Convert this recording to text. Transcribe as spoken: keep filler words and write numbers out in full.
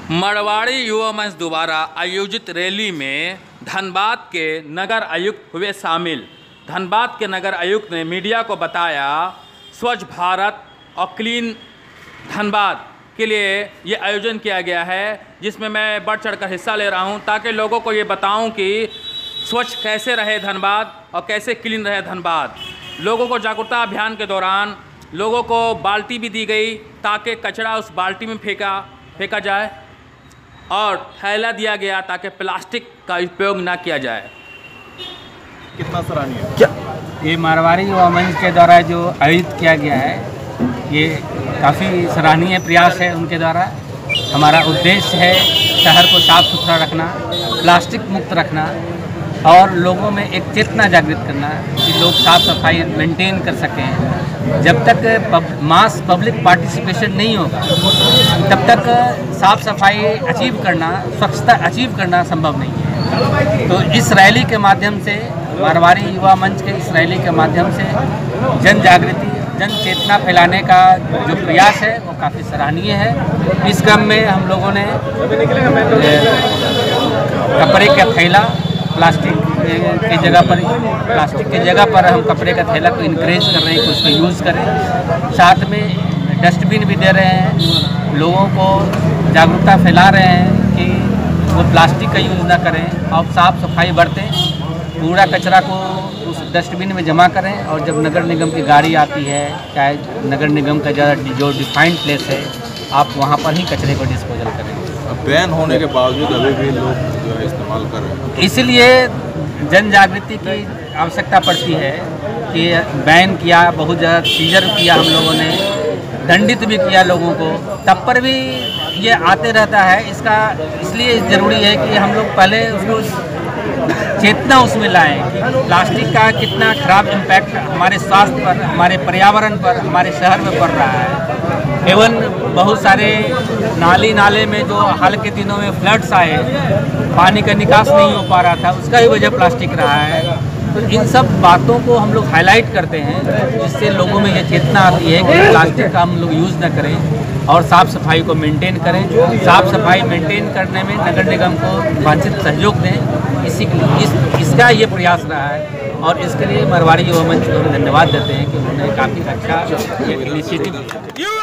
मारवाड़ी युवा मंच द्वारा आयोजित रैली में धनबाद के नगर आयुक्त हुए शामिल। धनबाद के नगर आयुक्त ने मीडिया को बताया स्वच्छ भारत और क्लीन धनबाद के लिए ये आयोजन किया गया है, जिसमें मैं बढ़ चढ़कर हिस्सा ले रहा हूं ताकि लोगों को ये बताऊं कि स्वच्छ कैसे रहे धनबाद और कैसे क्लीन रहे धनबाद। लोगों को जागरूकता अभियान के दौरान लोगों को बाल्टी भी दी गई ताकि कचरा उस बाल्टी में फेंका फेंका जाए और थैला दिया गया ताकि प्लास्टिक का उपयोग ना किया जाए। कितना सराहनीय है क्या ये मारवाड़ी युवा मंच के द्वारा जो आयोजित किया गया है, ये काफ़ी सराहनीय प्रयास है उनके द्वारा। हमारा उद्देश्य है शहर को साफ सुथरा रखना, प्लास्टिक मुक्त रखना और लोगों में एक चेतना जागृत करना कि लोग साफ सफाई मेंटेन कर सकें। जब तक पब, मास पब्लिक पार्टिसिपेशन नहीं होगा तब तक साफ सफाई अचीव करना, स्वच्छता अचीव करना संभव नहीं है। तो इस रैली के माध्यम से, मारवाड़ी युवा मंच के इस रैली के माध्यम से जन जागृति, जन चेतना फैलाने का जो प्रयास है वो काफ़ी सराहनीय है। इस क्रम में हम लोगों ने कपड़े का थैला प्लास्टिक की जगह पर प्लास्टिक की जगह पर हम कपड़े का थैला को इनकरेज कर रहे हैं कि उसको यूज़ करें। साथ में डस्टबिन भी दे रहे हैं, लोगों को जागरूकता फैला रहे हैं कि वो प्लास्टिक का यूज़ ना करें और साफ़ सफाई बरतें, कूड़ा कचरा को उस डस्टबिन में जमा करें और जब नगर निगम की गाड़ी आती है, चाहे नगर निगम का ज़्यादा जो डिफाइंड प्लेस है, आप वहाँ पर ही कचरे को डिस्पोजल करें। बैन होने के बावजूद अभी भी लोग जो है इस्तेमाल कर रहे हैं, इसलिए जन जागृति की आवश्यकता पड़ती है कि बैन किया, बहुत ज़्यादा सीजर किया हम लोगों ने, दंडित भी किया लोगों को, तब पर भी ये आते रहता है। इसका इसलिए ज़रूरी है कि हम लोग पहले उसको चेतना उसमें लाएं कि प्लास्टिक का कितना खराब इम्पैक्ट हमारे स्वास्थ्य पर, हमारे पर्यावरण पर, हमारे शहर में पड़ रहा है। एवं बहुत सारे नाली नाले में जो हाल के दिनों में फ्लड्स आए, पानी का निकास नहीं हो पा रहा था, उसका ही वजह प्लास्टिक रहा है। तो इन सब बातों को हम लोग हाईलाइट करते हैं जिससे लोगों में ये चेतना आती है कि प्लास्टिक का हम लोग यूज़ न करें और साफ़ सफाई को मेंटेन करें। साफ़ सफाई मेंटेन करने में नगर निगम को वांछित सहयोग दें, इसी इस, इसका ये प्रयास रहा है और इसके लिए मारवाड़ी युवा मंच को हम धन्यवाद देते हैं कि उन्होंने काफ़ी अच्छा इनिशिएटिव